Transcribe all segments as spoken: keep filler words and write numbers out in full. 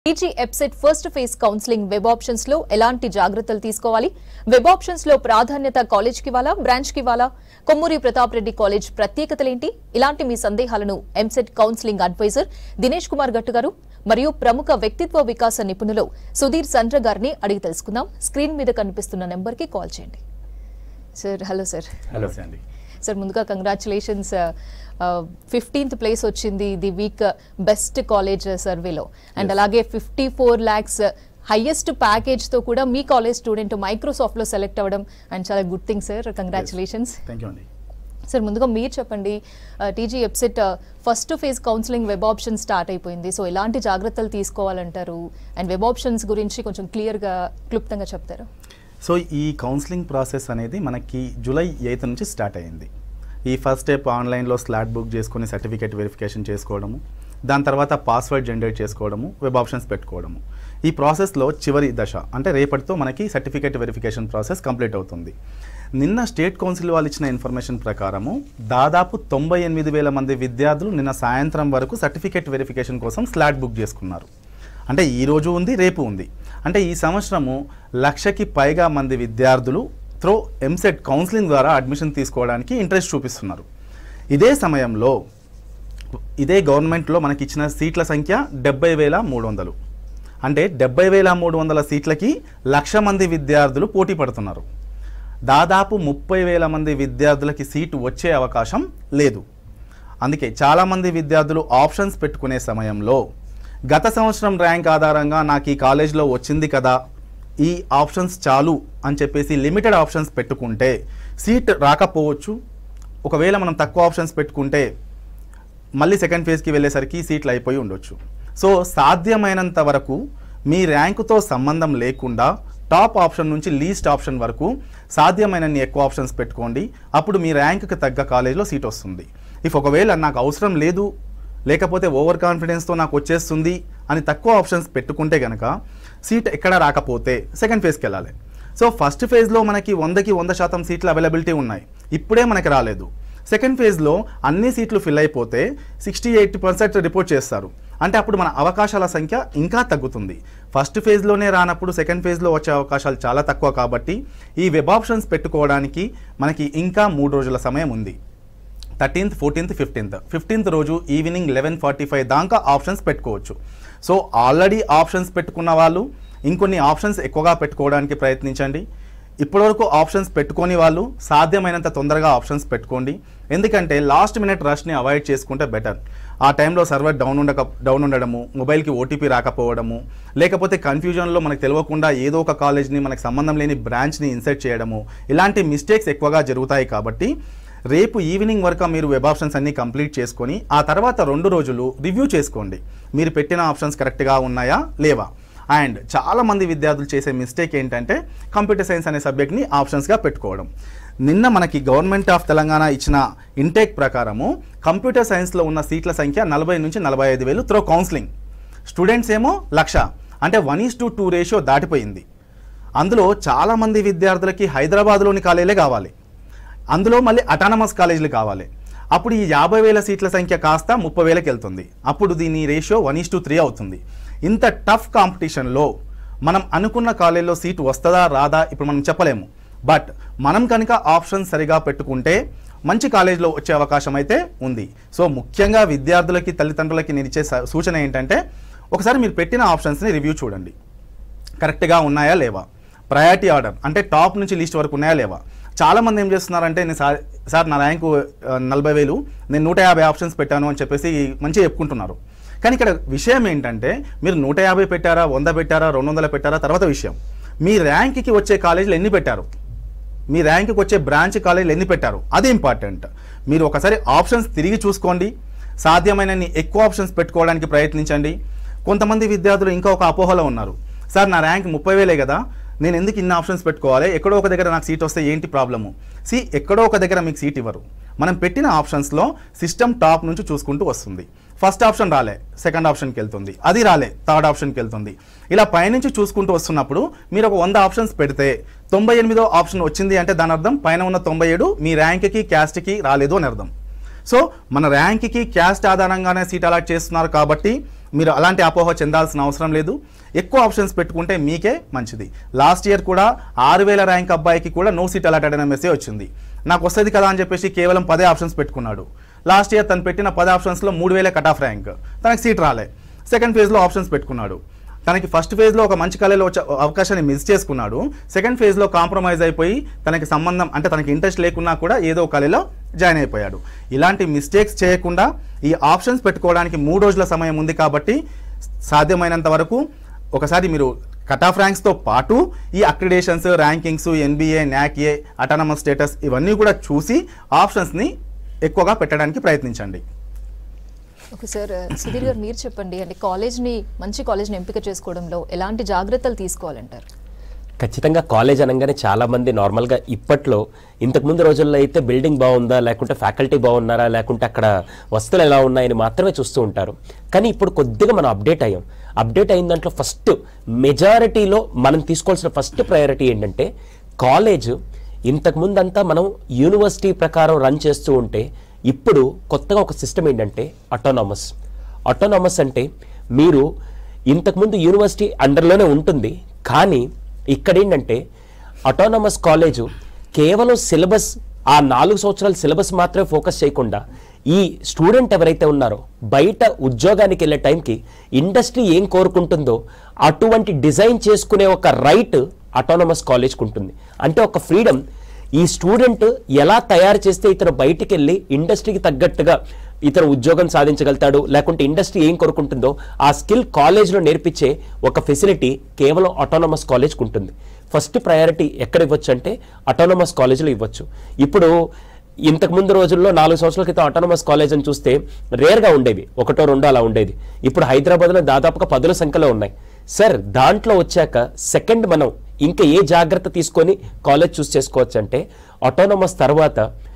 TG EAPCET first phase counselling web options లో ఎలాంటి జాగ్రత్తలు తీసుకోవాలి? వెబ్ ఆప్షన్స్ లో ప్రాధాన్యత కాలేజ్ కి వాలా బ్రాంచ్ కి వాలా? కొమ్మూరి ప్రతాప్ రెడ్డి కాలేజ్ ప్రత్యేకతలేంటి? ఇలాంటి మీ సందేహాలను ఎంసెట్ కౌన్సిలింగ్ అడ్వైజర్ దినేష్ కుమార్ గట్టు గారు మరియు ప్రముఖ వ్యక్తిత్వ వికాస నిపుణులు సుధీర్ సండ్ర గారిని అడిగి తెలుసుకుందాం. స్క్రీన్ మీద కనిపిస్తున్న నెంబర్ కి కాల్ చేయండి. Sir hello sir. హలో అండి. సార్ ముందుగా కంగ్రాచులేషన్స్, ఫిఫ్టీన్త్ ప్లేస్ వచ్చింది ది వీక్ బెస్ట్ కాలేజ్ సర్వేలో అండ్ అలాగే fifty four lakhs highest package తో కూడా మీ కాలేజ్ స్టూడెంట్ మైక్రోసాఫ్ట్ లో సెలెక్ట్ అవ్వడం అండ్ చాలా good thing sir, congratulations. Thank you అండి. సార్ ముందుగా మీరు చెప్పండి, TG EAPCET first phase counselling web option start అయిపోయింది, సో ఎలాంటి జాగ్రత్తలు తీసుకోవాలంటారు అండ్ వెబ్ ఆప్షన్స్ గురించి కొంచెం క్లియర్గా క్లుప్తంగా చెప్తారు? సో ఈ కౌన్సిలింగ్ ప్రాసెస్ అనేది మనకి జూలై ఎయిత్ నుంచి స్టార్ట్ అయ్యింది. ఈ ఫస్ట్ స్టెప్ ఆన్లైన్లో స్లాట్ బుక్ చేసుకొని సర్టిఫికేట్ వెరిఫికేషన్ చేసుకోవడము, దాని తర్వాత పాస్వర్డ్ జనరేట్ చేసుకోవడము, వెబ్ ఆప్షన్స్ పెట్టుకోవడము. ఈ ప్రాసెస్లో చివరి దశ అంటే రేపటితో మనకి సర్టిఫికేట్ వెరిఫికేషన్ ప్రాసెస్ కంప్లీట్ అవుతుంది. నిన్న స్టేట్ కౌన్సిల్ వాళ్ళు ఇచ్చిన ఇన్ఫర్మేషన్ ప్రకారము దాదాపు తొంభై ఎనిమిది వేల మంది విద్యార్థులు నిన్న సాయంత్రం వరకు సర్టిఫికేట్ వెరిఫికేషన్ కోసం స్లాట్ బుక్ చేసుకున్నారు. అంటే ఈరోజు ఉంది, రేపు ఉంది. అంటే ఈ సంవత్సరము లక్షకి పైగా మంది విద్యార్థులు త్రో ఎంసెట్ కౌన్సిలింగ్ ద్వారా అడ్మిషన్ తీసుకోవడానికి ఇంట్రెస్ట్ చూపిస్తున్నారు. ఇదే సమయంలో ఇదే గవర్నమెంట్లో మనకి ఇచ్చిన సీట్ల సంఖ్య డెబ్బై వేల మూడు వందలు అంటే డెబ్బై వేల మూడు వందల సీట్లకి లక్ష మంది విద్యార్థులు పోటీ పడుతున్నారు. దాదాపు ముప్పై వేల మంది విద్యార్థులకి సీటు వచ్చే అవకాశం లేదు. అందుకే చాలామంది విద్యార్థులు ఆప్షన్స్ పెట్టుకునే సమయంలో గత సంవత్సరం ర్యాంక్ ఆధారంగా నాకు ఈ కాలేజ్లో వచ్చింది కదా, ఈ ఆప్షన్స్ చాలు అని చెప్పేసి లిమిటెడ్ ఆప్షన్స్ పెట్టుకుంటే సీట్ రాకపోవచ్చు. ఒకవేళ మనం తక్కువ ఆప్షన్స్ పెట్టుకుంటే మళ్ళీ సెకండ్ ఫేజ్కి వెళ్ళేసరికి సీట్లు అయిపోయి ఉండొచ్చు. సో సాధ్యమైనంత వరకు మీ ర్యాంకుతో సంబంధం లేకుండా టాప్ ఆప్షన్ నుంచి లీస్ట్ ఆప్షన్ వరకు సాధ్యమైనన్ని ఎక్కువ ఆప్షన్స్ పెట్టుకోండి. అప్పుడు మీ ర్యాంకుకి తగ్గ కాలేజ్లో సీట్ వస్తుంది. ఇఫ్ ఒకవేళ నాకు అవసరం లేదు, లేకపోతే ఓవర్ కాన్ఫిడెన్స్తో నాకు వచ్చేస్తుంది అని తక్కువ ఆప్షన్స్ పెట్టుకుంటే కనుక సీట్ ఎక్కడ రాకపోతే సెకండ్ ఫేజ్కి వెళ్ళాలి. సో ఫస్ట్ ఫేజ్లో మనకి వందకి వంద శాతం సీట్లు అవైలబిలిటీ ఉన్నాయి, ఇప్పుడే మనకి రాలేదు. సెకండ్ ఫేజ్లో అన్ని సీట్లు ఫిల్ అయిపోతే సిక్స్టీ ఎయిటీ పర్సెంట్ రిపోర్ట్ చేస్తారు. అంటే అప్పుడు మన అవకాశాల సంఖ్య ఇంకా తగ్గుతుంది. ఫస్ట్ ఫేజ్లోనే రానప్పుడు సెకండ్ ఫేజ్లో వచ్చే అవకాశాలు చాలా తక్కువ. కాబట్టి ఈ వెబ్ ఆప్షన్స్ పెట్టుకోవడానికి మనకి ఇంకా మూడు రోజుల సమయం ఉంది. థర్టీన్త్ ఫోర్టీన్త్ ఫిఫ్టీన్త్ ఫిఫ్టీన్త్ రోజు ఈవినింగ్ లెవెన్ ఫార్టీ ఫైవ్ దాకా ఆప్షన్స్ పెట్టుకోవచ్చు. సో ఆల్రెడీ ఆప్షన్స్ పెట్టుకున్న వాళ్ళు ఇంకొన్ని ఆప్షన్స్ ఎక్కువగా పెట్టుకోవడానికి ప్రయత్నించండి. ఇప్పటివరకు ఆప్షన్స్ పెట్టుకొని వాళ్ళు సాధ్యమైనంత తొందరగా ఆప్షన్స్ పెట్టుకోండి. ఎందుకంటే లాస్ట్ మినిట్ రష్ని అవాయిడ్ చేసుకుంటే బెటర్. ఆ టైంలో సర్వర్ డౌన్ ఉండక డౌన్ ఉండడము, మొబైల్కి ఓటీపీ రాకపోవడము, లేకపోతే కన్ఫ్యూజన్లో మనకు తెలియకుండా ఏదో ఒక కాలేజ్ని మనకు సంబంధం లేని బ్రాంచ్ని ఇన్సర్ట్ చేయడము, ఇలాంటి మిస్టేక్స్ ఎక్కువగా జరుగుతాయి. కాబట్టి రేపు ఈవినింగ్ వరకు మీరు వెబ్ ఆప్షన్స్ అన్నీ కంప్లీట్ చేసుకొని ఆ తర్వాత రెండు రోజులు రివ్యూ చేసుకోండి, మీరు పెట్టిన ఆప్షన్స్ కరెక్ట్గా ఉన్నాయా లేవా. అండ్ చాలామంది విద్యార్థులు చేసే మిస్టేక్ ఏంటంటే కంప్యూటర్ సైన్స్ అనే సబ్జెక్ట్ని ఆప్షన్స్గా పెట్టుకోవడం. నిన్న మనకి గవర్నమెంట్ ఆఫ్ తెలంగాణ ఇచ్చిన ఇంటేక్ ప్రకారము కంప్యూటర్ సైన్స్లో ఉన్న సీట్ల సంఖ్య నలభై నుంచి నలభై ఐదు వేలు త్రో కౌన్సిలింగ్. స్టూడెంట్స్ ఏమో లక్ష, అంటే one is to two ratio దాటిపోయింది. అందులో చాలామంది విద్యార్థులకి హైదరాబాద్లోని కాలేజీలే కావాలి, అందులో మళ్ళీ అటానమస్ కాలేజీలు కావాలి. అప్పుడు ఈ యాభై వేల సీట్ల సంఖ్య కాస్త ముప్పై వేలకు వెళ్తుంది. అప్పుడు దీని ratio one is to three అవుతుంది. ఇంత టఫ్ కాంపిటీషన్లో మనం అనుకున్న కాలేజీలో సీటు వస్తుందా రాదా ఇప్పుడు మనం చెప్పలేము. బట్ మనం కనుక ఆప్షన్ సరిగా పెట్టుకుంటే మంచి కాలేజీలో వచ్చే అవకాశం అయితే ఉంది. సో ముఖ్యంగా విద్యార్థులకి తల్లిదండ్రులకి నేను ఇచ్చే సూచన ఏంటంటే ఒకసారి మీరు పెట్టిన ఆప్షన్స్ని రివ్యూ చూడండి, కరెక్ట్గా ఉన్నాయా లేవా. ప్రయారిటీ ఆర్డర్ అంటే టాప్ నుంచి లిస్ట్ వరకు ఉన్నాయా లేవా. చాలామంది ఏం చేస్తున్నారంటే నేను సార్ సార్ నా ర్యాంకు నలభై వేలు నేను నూట యాభై ఆప్షన్స్ పెట్టాను అని చెప్పేసి మంచిగా చెప్పుకుంటున్నారు. కానీ ఇక్కడ విషయం ఏంటంటే మీరు నూట యాభై పెట్టారా, వంద పెట్టారా, రెండు వందలు పెట్టారా తర్వాత విషయం. మీ ర్యాంక్కి వచ్చే కాలేజీలు ఎన్ని పెట్టారు, మీ ర్యాంక్కి వచ్చే బ్రాంచ్ కాలేజీలు ఎన్ని పెట్టారు, అది ఇంపార్టెంట్. మీరు ఒకసారి ఆప్షన్స్ తిరిగి చూసుకోండి, సాధ్యమైనన్ని ఎక్కువ ఆప్షన్స్ పెట్టుకోవడానికి ప్రయత్నించండి. కొంతమంది విద్యార్థులు ఇంకా ఒక అపోహలో ఉన్నారు, సార్ నా ర్యాంక్ ముప్పై వేలే కదా, నేను ఎందుకు ఇన్ని ఆప్షన్స్ పెట్టుకోవాలి, ఎక్కడో ఒక దగ్గర నాకు సీట్ వస్తే ఏంటి ప్రాబ్లము. సి ఎక్కడో ఒక దగ్గర మీకు సీట్ ఇవ్వరు. మనం పెట్టిన ఆప్షన్స్లో సిస్టమ్ టాప్ నుంచి చూసుకుంటూ వస్తుంది. ఫస్ట్ ఆప్షన్ రాలే సెకండ్ ఆప్షన్కి వెళ్తుంది, అది రాలే థర్డ్ ఆప్షన్కి వెళ్తుంది. ఇలా పైనుంచి చూసుకుంటూ వస్తున్నప్పుడు మీరు ఒక వంద ఆప్షన్స్ పెడితే తొంభై ఎనిమిదో ఆప్షన్ వచ్చింది అంటే దాని అర్థం పైన ఉన్న తొంభై ఏడు మీ ర్యాంక్కి క్యాస్ట్కి రాలేదు అని అర్థం. సో మన ర్యాంక్కి క్యాస్ట్ ఆధారంగానే సీట్ అలాట్ చేస్తున్నారు కాబట్టి మీరు అలాంటి అపోహ చెందాల్సిన అవసరం లేదు. ఎక్కువ ఆప్షన్స్ పెట్టుకుంటే మీకే మంచిది. లాస్ట్ ఇయర్ కూడా ఆరు వేల ర్యాంక్ అబ్బాయికి కూడా నో సీట్ అలాటెడ్ అనే మెసేజ్ వచ్చింది. నాకు వస్తుంది కదా అని చెప్పేసి కేవలం పదే ఆప్షన్స్ పెట్టుకున్నాడు. లాస్ట్ ఇయర్ తను పెట్టిన పది ఆప్షన్స్లో మూడు వేల కట్ ఆఫ్ ర్యాంక్, తనకి సీట్ రాలే. సెకండ్ ఫేజ్లో ఆప్షన్స్ పెట్టుకున్నాడు. తనకి ఫస్ట్ ఫేజ్లో ఒక మంచి కాలేజీలో వచ్చే అవకాశాన్ని మిస్ చేసుకున్నాడు. సెకండ్ ఫేజ్లో కాంప్రమైజ్ అయిపోయి తనకి సంబంధం అంటే తనకి ఇంట్రెస్ట్ లేకున్నా కూడా ఏదో ఒక కాలేజీలో జాయిన్ అయిపోయాడు. ఇలాంటి మిస్టేక్స్ చేయకుండా ఈ ఆప్షన్స్ పెట్టుకోవడానికి మూడు రోజుల సమయం ఉంది కాబట్టి సాధ్యమైనంత వరకు ఒకసారి మీరు కట్ ఆఫ్ ర్యాంక్స్తో పాటు ఈ accreditations, rankings, NBA, NAAC A, autonomous status ఇవన్నీ కూడా చూసి ఆప్షన్స్ని ఎక్కువగా పెట్టడానికి ప్రయత్నించండి. ఓకే సార్, సుధీర్ గారు మీరు చెప్పండి, అంటే కాలేజ్ని మంచి కాలేజ్ని ఎంపిక చేసుకోవడంలో ఎలాంటి జాగ్రత్తలు తీసుకోవాలంటారు? ఖచ్చితంగా కాలేజ్ అనగానే చాలామంది నార్మల్గా ఇప్పట్లో ఇంతకుముందు రోజుల్లో అయితే బిల్డింగ్ బాగుందా, లేకుంటే ఫ్యాకల్టీ బాగున్నారా, లేకుంటే అక్కడ వస్తువులు ఎలా ఉన్నాయని మాత్రమే చూస్తూ ఉంటారు. కానీ ఇప్పుడు కొద్దిగా మనం అప్డేట్ అయ్యాం. అప్డేట్ అయిన దాంట్లో ఫస్ట్ మెజారిటీలో మనం తీసుకోవాల్సిన ఫస్ట్ ప్రయారిటీ ఏంటంటే కాలేజ్. ఇంతకుముందంతా మనం యూనివర్సిటీ ప్రకారం రన్ చేస్తూ ఉంటే ఇప్పుడు కొత్తగా ఒక సిస్టమ్ ఏంటంటే అటానమస్. అటానమస్ అంటే మీరు ఇంతకుముందు యూనివర్సిటీ అండర్లోనే ఉంటుంది, కానీ ఇక్కడ ఏంటంటే అటానమస్ కాలేజు కేవలం సిలబస్, ఆ నాలుగు సంవత్సరాల సిలబస్ మాత్రమే ఫోకస్ చేయకుండా ఈ స్టూడెంట్ ఎవరైతే ఉన్నారో బయట ఉద్యోగానికి వెళ్ళే టైంకి ఇండస్ట్రీ ఏం కోరుకుంటుందో అటువంటి డిజైన్ చేసుకునే ఒక రైట్ అటానమస్ కాలేజ్కి ఉంటుంది. అంటే ఒక ఫ్రీడమ్. ఈ స్టూడెంట్ ఎలా తయారు చేస్తే ఇతను బయటికి వెళ్ళి ఇండస్ట్రీకి తగ్గట్టుగా ఇతను ఉద్యోగం సాధించగలుగుతాడు, లేకుంటే ఇండస్ట్రీ ఏం కోరుకుంటుందో ఆ స్కిల్ కాలేజ్లో నేర్పించే ఒక ఫెసిలిటీ కేవలం అటానమస్ కాలేజ్కి ఉంటుంది. ఫస్ట్ ప్రయారిటీ ఎక్కడ ఇవ్వచ్చు అంటే అటానమస్ కాలేజ్లో ఇవ్వచ్చు. ఇప్పుడు ఇంతకుముందు రోజుల్లో నాలుగు సంవత్సరాల క్రితం అటానమస్ కాలేజ్ అని చూస్తే రేర్గా ఉండేవి, ఒకటో రెండో అలా ఉండేది. ఇప్పుడు హైదరాబాద్లో దాదాపుగా పదుల సంఖ్యలో ఉన్నాయి. సార్ దాంట్లో వచ్చాక సెకండ్ మనం ఇంకా ఏ జాగ్రత్త తీసుకొని కాలేజ్ చూస్ చేసుకోవచ్చు అంటే అటానమస్ తర్వాత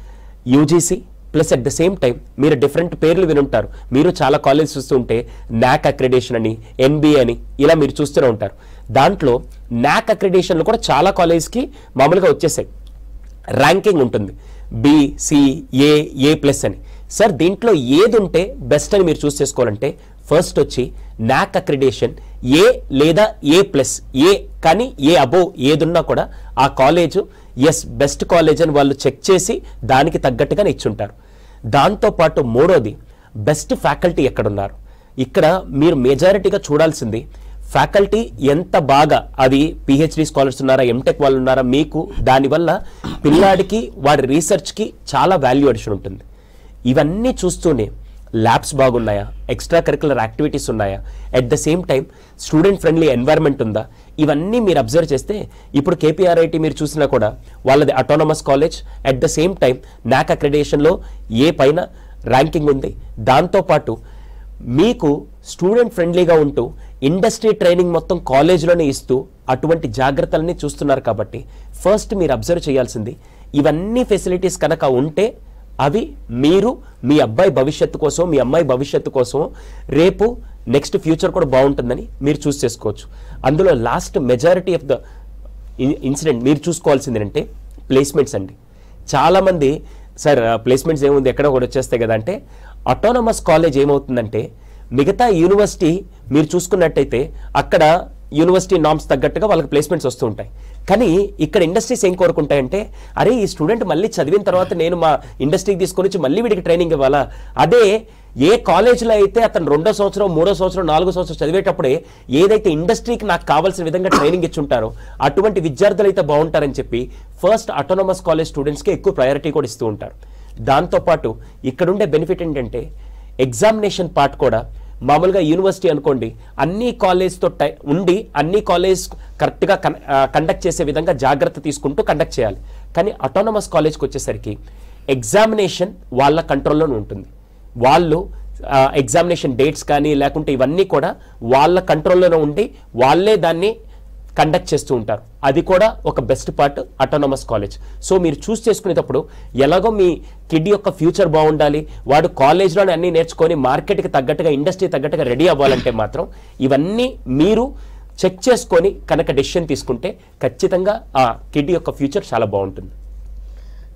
UGC plus at the same time మీరు డిఫరెంట్ పేర్లు వినుంటారు. మీరు చాలా కాలేజ్ చూస్తుంటే నాక్ అక్రిడేషన్ అని, ఎన్బిఏ అని ఇలా మీరు చూస్తూనే ఉంటారు. దాంట్లో నాక్ అక్రిడేషన్లు కూడా చాలా కాలేజ్కి మామూలుగా వచ్చేసాయి. ర్యాంకింగ్ ఉంటుంది B, C, A, A plus అని. సార్ దీంట్లో ఏది ఉంటే బెస్ట్ అని మీరు చూస్ చేసుకోవాలంటే ఫస్ట్ వచ్చి నాక్ అక్రిడేషన్ ఏ లేదా ఏ ప్లస్, ఏ కానీ ఏ అబోవ్ ఏదున్నా కూడా ఆ కాలేజు ఎస్ బెస్ట్ కాలేజ్ అని వాళ్ళు చెక్ చేసి దానికి తగ్గట్టుగానే ఇచ్చుంటారు. దాంతోపాటు మూడోది బెస్ట్ ఫ్యాకల్టీ ఎక్కడున్నారు. ఇక్కడ మీరు మెజారిటీగా చూడాల్సింది ఫ్యాకల్టీ ఎంత బాగా, అది పిహెచ్డి స్కాలర్స్ ఉన్నారా, ఎంటెక్ వాళ్ళు ఉన్నారా, మీకు దానివల్ల పిల్లాడికి వాడి రీసెర్చ్కి చాలా వాల్యూ అడిషన్ ఉంటుంది. ఇవన్నీ చూస్తూనే ల్యాబ్స్ బాగున్నాయా, ఎక్స్ట్రా కరికులర్ యాక్టివిటీస్ ఉన్నాయా, at the same time student friendly environment ఉందా, ఇవన్నీ మీరు అబ్జర్వ్ చేస్తే ఇప్పుడు కేపీఆర్ఐటీ మీరు చూసినా కూడా వాళ్ళది autonomous college, at the same time NAAC అక్రిడేషన్లో ఏ పైన ర్యాంకింగ్ ఉంది. దాంతోపాటు మీకు స్టూడెంట్ ఫ్రెండ్లీగా ఉంటూ ఇండస్ట్రీ ట్రైనింగ్ మొత్తం కాలేజ్లోనే ఇస్తూ అటువంటి జాగ్రత్తలన్నీ చూస్తున్నారు. కాబట్టి ఫస్ట్ మీరు అబ్జర్వ్ చేయాల్సింది ఇవన్నీ ఫెసిలిటీస్ కనుక ఉంటే అవి మీరు మీ అబ్బాయి భవిష్యత్తు కోసం, మీ అమ్మాయి భవిష్యత్తు కోసం రేపు నెక్స్ట్ ఫ్యూచర్ కూడా బాగుంటుందని మీరు చూస్ చేసుకోవచ్చు. అందులో last majority of the incident మీరు చూసుకోవాల్సింది ఏంటంటే ప్లేస్మెంట్స్ అండి. చాలామంది సార్ ప్లేస్మెంట్స్ ఏముంది ఎక్కడ కూడా వచ్చేస్తాయి కదా అంటే, అటానమస్ కాలేజ్ ఏమవుతుందంటే మిగతా యూనివర్సిటీ మీరు చూసుకున్నట్టయితే అక్కడ యూనివర్సిటీ నామ్స్ తగ్గట్టుగా వాళ్ళకి ప్లేస్మెంట్స్ వస్తూ ఉంటాయి. కానీ ఇక్కడ ఇండస్ట్రీస్ ఏం కోరుకుంటాయంటే, అరే ఈ స్టూడెంట్ మళ్ళీ చదివిన తర్వాత నేను మా ఇండస్ట్రీకి తీసుకొని వచ్చి మళ్ళీ వీడికి ట్రైనింగ్ ఇవ్వాలా. అదే ఏ కాలేజ్లో అయితే అతను రెండో సంవత్సరం, మూడో సంవత్సరం, నాలుగో సంవత్సరం చదివేటప్పుడే ఏదైతే ఇండస్ట్రీకి నాకు కావాల్సిన విధంగా ట్రైనింగ్ ఇచ్చుంటారో అటువంటి విద్యార్థులు అయితే బాగుంటారని చెప్పి ఫస్ట్ అటానమస్ కాలేజ్ స్టూడెంట్స్కి ఎక్కువ ప్రయారిటీ కూడా ఇస్తూ ఉంటారు. దాంతోపాటు ఇక్కడుండే బెనిఫిట్ ఏంటంటే ఎగ్జామినేషన్ పార్ట్ కూడా మామూలుగా యూనివర్సిటీ అనుకోండి అన్ని కాలేజ్తో టై ఉండి అన్ని కాలేజ్ కరెక్ట్గా కన్ కండక్ట్ చేసే విధంగా జాగ్రత్త తీసుకుంటూ కండక్ట్ చేయాలి. కానీ అటానమస్ కాలేజ్కి వచ్చేసరికి ఎగ్జామినేషన్ వాళ్ళ కంట్రోల్లోనే ఉంటుంది. వాళ్ళు ఎగ్జామినేషన్ డేట్స్ కానీ లేకుంటే ఇవన్నీ కూడా వాళ్ళ కంట్రోల్లోనే ఉండి వాళ్ళే దాన్ని కండక్ట్ చేస్తూ ఉంటారు. అది కూడా ఒక best part autonomous college. So మీరు చూస్ చేసుకునేటప్పుడు ఎలాగో మీ కిడ్ యొక్క ఫ్యూచర్ బాగుండాలి, వాడు కాలేజ్లోనే అన్నీ నేర్చుకొని మార్కెట్కి తగ్గట్టుగా, ఇండస్ట్రీ తగ్గట్టుగా రెడీ అవ్వాలంటే మాత్రం ఇవన్నీ మీరు చెక్ చేసుకొని కనుక డెసిషన్ తీసుకుంటే ఖచ్చితంగా ఆ కిడ్ యొక్క ఫ్యూచర్ చాలా బాగుంటుంది.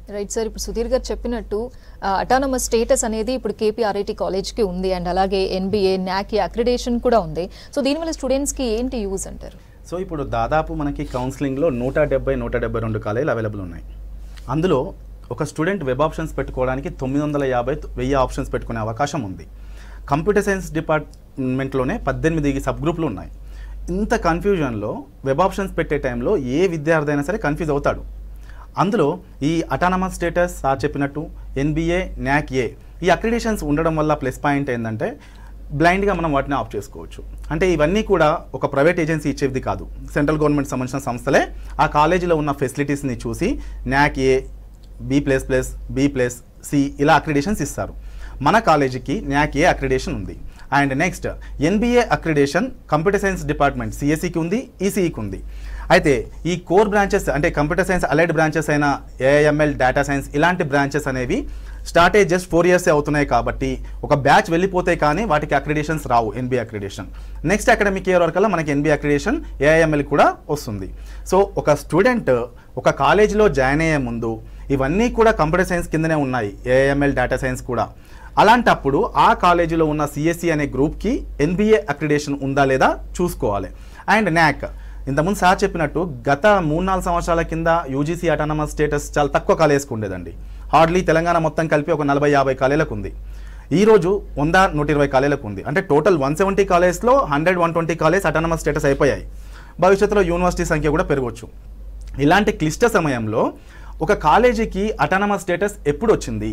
రైట్ సార్, ఇప్పుడు సుధీర్ గారు చెప్పినట్టు అటానమస్ స్టేటస్ అనేది ఇప్పుడు కేపీఆర్ఐటీ కాలేజ్కి ఉంది అండ్ అలాగే ఎన్బిఏ న్యాక్ అక్రిడేషన్ కూడా ఉంది. సో దీనివల్ల స్టూడెంట్స్కి ఏంటి యూజ్ అంటారు? సో ఇప్పుడు దాదాపు మనకి కౌన్సిలింగ్లో నూట డెబ్బై నూట డెబ్బై రెండు కాలేజీలు అవైలబుల్ ఉన్నాయి. అందులో ఒక స్టూడెంట్ వెబ్ ఆప్షన్స్ పెట్టుకోవడానికి తొమ్మిది వందల యాభై వెయ్యి ఆప్షన్స్ పెట్టుకునే అవకాశం ఉంది. కంప్యూటర్ సైన్స్ డిపార్ట్మెంట్లోనే పద్దెనిమిది సబ్ గ్రూపులు ఉన్నాయి. ఇంత కన్ఫ్యూజన్లో వెబ్ ఆప్షన్స్ పెట్టే టైంలో ఏ విద్యార్థి అయినా సరే కన్ఫ్యూజ్ అవుతాడు. అందులో ఈ అటానమస్ స్టేటస్ సార్ చెప్పినట్టు ఎన్బిఏ న్యాక్ ఏ ఈ అక్రిడేషన్స్ ఉండడం వల్ల ప్లస్ పాయింట్ ఏంటంటే బ్లైండ్గా మనం వాటిని ఆఫ్ చేసుకోవచ్చు. అంటే ఇవన్నీ కూడా ఒక ప్రైవేట్ ఏజెన్సీ ఇచ్చేది కాదు, సెంట్రల్ గవర్నమెంట్ సంబంధించిన సంస్థలే ఆ కాలేజీలో ఉన్న ఫెసిలిటీస్ని చూసి NAAC A, B plus plus, B plus, C ఇలా అక్రిడేషన్స్ ఇస్తారు. మన కాలేజీకి న్యాక్ ఏ అక్రిడేషన్ ఉంది. And next NBA accreditation computer science department సిఎస్సికి ఉంది, ఈసీఈకి ఉంది. అయితే ఈ కోర్ బ్రాంచెస్ అంటే కంప్యూటర్ సైన్స్ అలైడ్ బ్రాంచెస్ అయిన ఏఐఎంఎల్, డేటా సైన్స్ ఇలాంటి బ్రాంచెస్ అనేవి స్టార్ట్ అయ్యి జస్ట్ ఫోర్ ఇయర్సే అవుతున్నాయి కాబట్టి ఒక బ్యాచ్ వెళ్ళిపోతే కానీ వాటికి అక్రిడేషన్స్ రావు, NBA accreditation. Next academic year వరకల్లా మనకి ఎన్బిఏ అక్రిడేషన్, ఏఐఎంఎల్ కూడా వస్తుంది. సో ఒక స్టూడెంట్ ఒక కాలేజీలో జాయిన్ అయ్యే ముందు ఇవన్నీ కూడా కంప్యూటర్ సైన్స్ కిందనే ఉన్నాయి, ఏఐఎంఎల్, డేటా సైన్స్ కూడా. అలాంటప్పుడు ఆ కాలేజీలో ఉన్న సిఎస్సి అనే గ్రూప్కి ఎన్బిఏ అక్రిడేషన్ ఉందా లేదా చూసుకోవాలి. అండ్ న్యాక్ ఇంతకుముందు సార్ చెప్పినట్టు గత మూడు నాలుగు సంవత్సరాల కింద యూజీసీ అటానమస్ స్టేటస్ చాలా తక్కువ కాలేజ్కి ఉండేదండి. హార్డ్లీ తెలంగాణ మొత్తం కలిపి ఒక నలభై యాభై కాలేజీలకు ఉంది. ఈరోజు వంద నూట ఇరవై కాలేజీలకు ఉంది. అంటే టోటల్ వన్ సెవెంటీ కాలేజ్లో hundred one twenty college autonomous status అయిపోయాయి. భవిష్యత్తులో యూనివర్సిటీ సంఖ్య కూడా పెరగవచ్చు. ఇలాంటి క్లిష్ట సమయంలో ఒక కాలేజీకి అటానమస్ స్టేటస్ ఎప్పుడు వచ్చింది,